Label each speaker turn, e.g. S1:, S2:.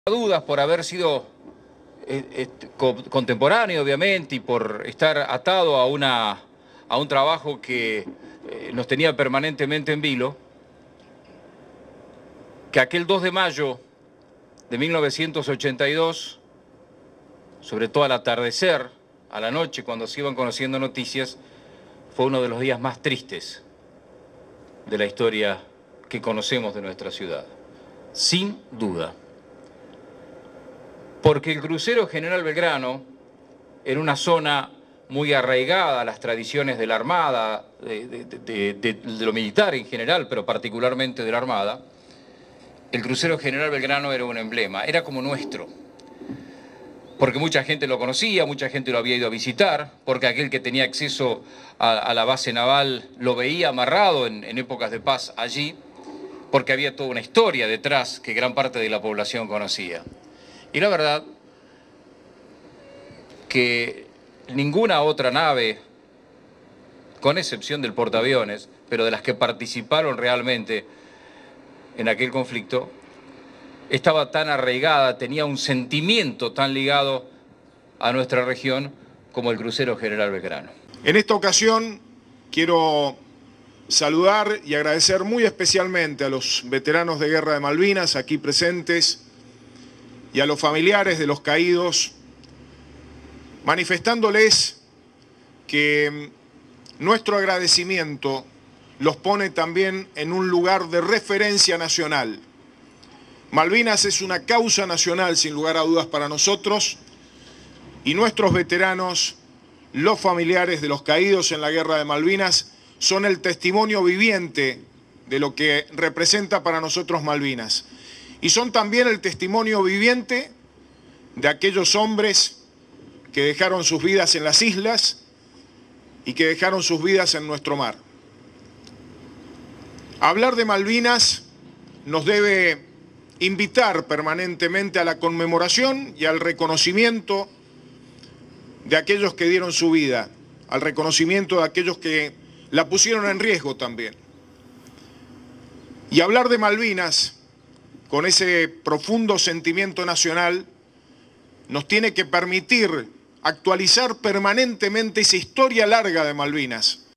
S1: Dudas por haber sido contemporáneo, obviamente, y por estar atado a un trabajo que nos tenía permanentemente en vilo, que aquel 2 de mayo de 1982, sobre todo al atardecer, a la noche, cuando se iban conociendo noticias, fue uno de los días más tristes de la historia que conocemos de nuestra ciudad. Sin duda. Porque el crucero General Belgrano, en una zona muy arraigada a las tradiciones de la Armada, de lo militar en general, pero particularmente de la Armada, el crucero General Belgrano era un emblema, era como nuestro. Porque mucha gente lo conocía, mucha gente lo había ido a visitar, porque aquel que tenía acceso a la base naval lo veía amarrado en épocas de paz allí, porque había toda una historia detrás que gran parte de la población conocía. Y la verdad que ninguna otra nave, con excepción del portaaviones, pero de las que participaron realmente en aquel conflicto, estaba tan arraigada, tenía un sentimiento tan ligado a nuestra región como el crucero General Belgrano.
S2: En esta ocasión quiero saludar y agradecer muy especialmente a los veteranos de Guerra de Malvinas aquí presentes y a los familiares de los caídos, manifestándoles que nuestro agradecimiento los pone también en un lugar de referencia nacional. Malvinas es una causa nacional, sin lugar a dudas, para nosotros, y nuestros veteranos, los familiares de los caídos en la Guerra de Malvinas, son el testimonio viviente de lo que representa para nosotros Malvinas. Y son también el testimonio viviente de aquellos hombres que dejaron sus vidas en las islas y que dejaron sus vidas en nuestro mar. Hablar de Malvinas nos debe invitar permanentemente a la conmemoración y al reconocimiento de aquellos que dieron su vida, al reconocimiento de aquellos que la pusieron en riesgo también. Y hablar de Malvinas con ese profundo sentimiento nacional nos tiene que permitir actualizar permanentemente esa historia larga de Malvinas,